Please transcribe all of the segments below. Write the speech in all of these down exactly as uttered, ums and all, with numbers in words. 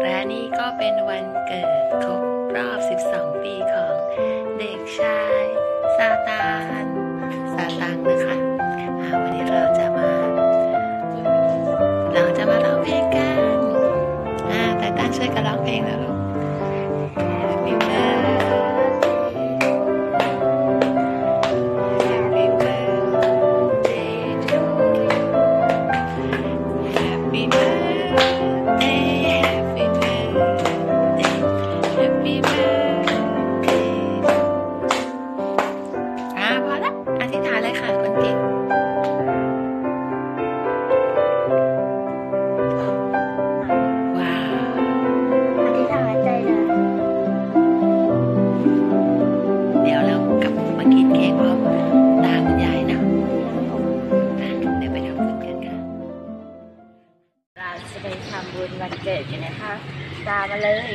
และนี่ก็เป็นวันเกิดครบรอบสิบสองปีของเด็กชายซาตานซาตังนะคะวันนี้เราจะมาเราจะมาร้องเพลงกันอ่าแต่ตั้งช่วยกันร้องเพลงแล้วลูก Happy birthday Happy birthday to you Happy birthday Happy birthday Happy birthday อ่าพอละอธิษฐานเลยค่ะคนเก่งกินเค้กพร้อมตาคุณยายนะเดี๋ยวไปทำบุญกันค่ะเราจะไปทำบุญวันเกิดกันนะคะตามมาเลย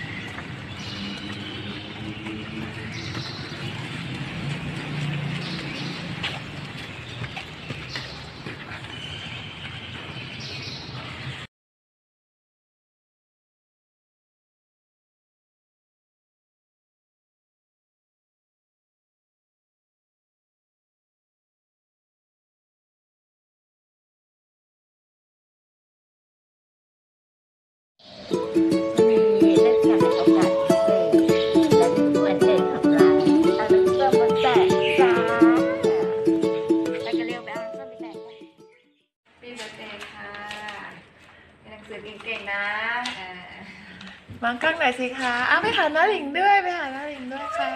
มีเรื่องการโอกาสพิเศษและวันเกิดของเราเอาน้ำส้มมาแตะจ้าแล้วก็เรียกไปเอาน้ำส้มไปแตะกันพี่เบิร์ธเดย์ค่ะหนังสือเก่งๆนะมองกล้องหน่อยสิคะอ้าวไปหาน้าหลิงด้วยไปหาน้าหลิงด้วยค่ะ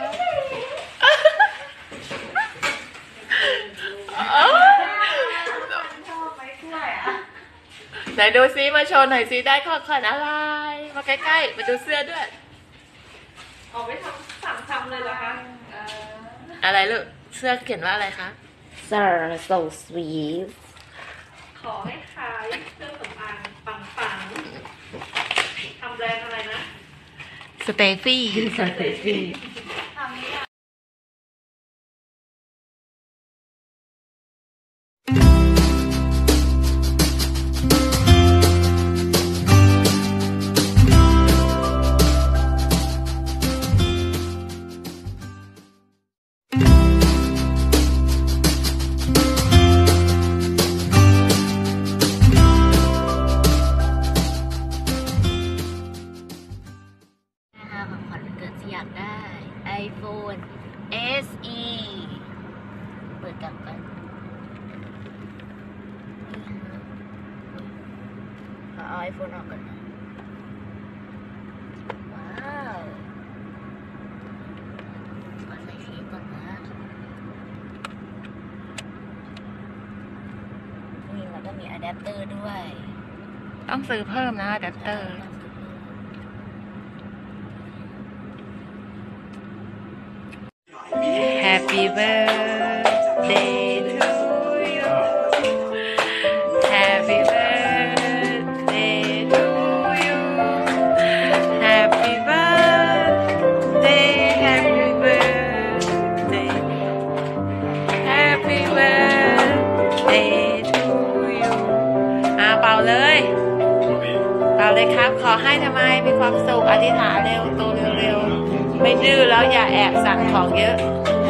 ไหนดูซิมาโชว์หน่อยซิได้ข้อขวัญอะไรมาใกล้ๆมาดูเสื้อด้วยออกไปทำสั่งทำเลยเหรอคะอะไรลูกเสื้อเขียนว่าอะไรคะ Sir so sweet ขอให้ขายเครื่องสำอางปังๆทำแบรนด์อะไรนะสเตฟี่สเตฟี่ของขวัญวันเกิดที่อยากได้ iPhone เอส อี เปิดกลับกันเอา iPhone ออกกันนะว้าวขอใส่เค้กก่อนนะนี่เราก็มีอะแดปเตอร์ด้วยต้องซื้อเพิ่มนะอะแดปเตอร์ Happy birthday to you Happy birthday to you Happy birthday Happy birthday Happy birthday to you อ่าเป่าเลยเป่าเลยครับขอให้ทำไมมีความสุขอธิษฐานเร็วโตเร็วๆไม่ดื้อแล้วอย่าแอบสั่งของเยอะ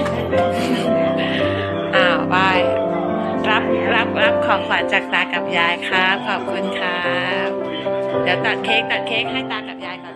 อ้าวบายรับรับรับของขวัญจากตากับยายครับขอบคุณครับเดี๋ยวตัดเค้กตัดเค้กให้ตากับยายก่อน